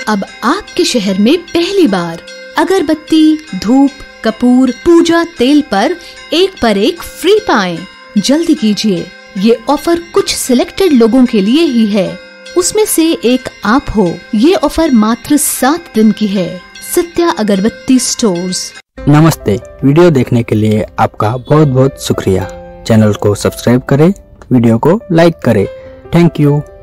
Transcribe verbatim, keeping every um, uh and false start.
अब आपके शहर में पहली बार अगरबत्ती, धूप, कपूर, पूजा तेल पर एक पर एक फ्री पाएं। जल्दी कीजिए, ये ऑफर कुछ सिलेक्टेड लोगों के लिए ही है, उसमें से एक आप हो। ये ऑफर मात्र सात दिन की है। सत्या अगरबत्ती स्टोर्स। नमस्ते, वीडियो देखने के लिए आपका बहुत बहुत शुक्रिया। चैनल को सब्सक्राइब करें, वीडियो को लाइक करें। Thank you.